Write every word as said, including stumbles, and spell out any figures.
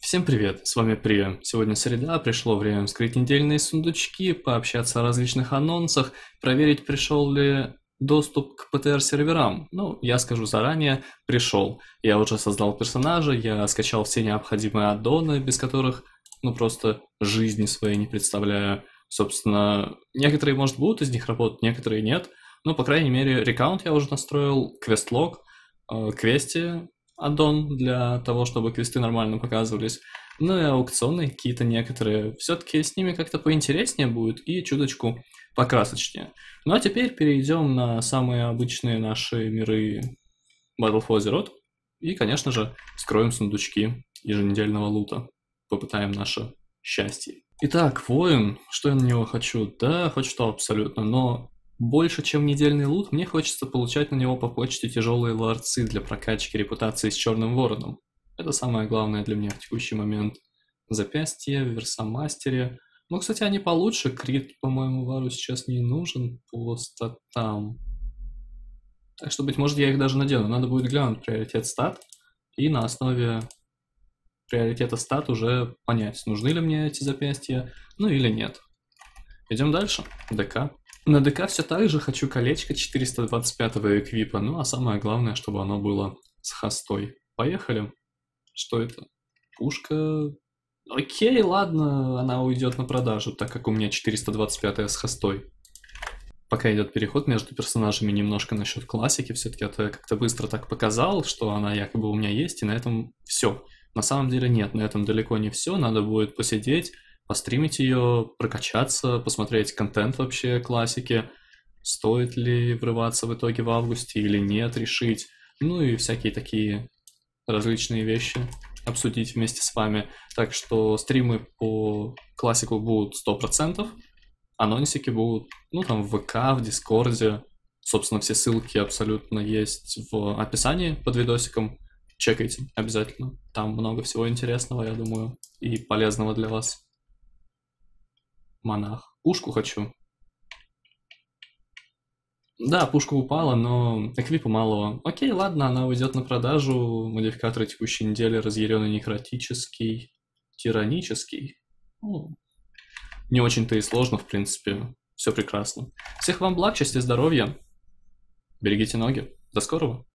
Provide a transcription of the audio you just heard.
Всем привет, с вами Прия. Сегодня среда, пришло время вскрыть недельные сундучки, пообщаться о различных анонсах, проверить, пришел ли доступ к пэ тэ эр-серверам. Ну, я скажу заранее, пришел. Я уже создал персонажа, я скачал все необходимые аддоны, без которых, ну, просто жизни своей не представляю. Собственно, некоторые, может, будут из них работать, некоторые нет. Но, по крайней мере, рекаунт я уже настроил, квестлог, э, квести, аддон для того, чтобы квесты нормально показывались. Ну и аукционные какие-то некоторые. Все-таки с ними как-то поинтереснее будет и чуточку покрасочнее. Ну а теперь перейдем на самые обычные наши миры Battle for Azeroth. И, конечно же, скроем сундучки еженедельного лута. Попытаем наше счастье. Итак, воин. Что я на него хочу? Да, хоть что абсолютно, но больше, чем недельный лут, мне хочется получать на него по почте тяжелые ларцы для прокачки репутации с Черным Вороном. Это самое главное для меня в текущий момент. Запястье, в Версомастере. Ну, кстати, они получше. Крит, по-моему, Вару сейчас не нужен по статам. Так что, быть может, я их даже надену. Надо будет глянуть приоритет стат. И на основе приоритета стат уже понять, нужны ли мне эти запястья, ну или нет. Идем дальше. ДК. На ДК все так же хочу колечко четыреста двадцать пятого эквипа, ну а самое главное, чтобы оно было с хостой. Поехали. Что это? Пушка. Окей, ладно, она уйдет на продажу, так как у меня четыреста двадцать пятая с хостой. Пока идет переход между персонажами, немножко насчет классики, все-таки это как-то быстро так показал, что она якобы у меня есть, и на этом все. На самом деле нет, на этом далеко не все, надо будет посидеть, постримить ее, прокачаться, посмотреть контент вообще классики, стоит ли врываться в итоге в августе или нет, решить, ну и всякие такие различные вещи обсудить вместе с вами. Так что стримы по классику будут сто процентов, анонсики будут, ну там в ВК, в Дискорде, собственно все ссылки абсолютно есть в описании под видосиком. Чекайте обязательно, там много всего интересного, я думаю, и полезного для вас. Монах. Пушку хочу. Да, пушка упала, но эквипа малого. Окей, ладно, она уйдет на продажу. Модификаторы текущей недели: разъяренный, некротический, тиранический. Ну, не очень-то и сложно, в принципе. Все прекрасно. Всех вам благ, счастья, здоровья. Берегите ноги. До скорого.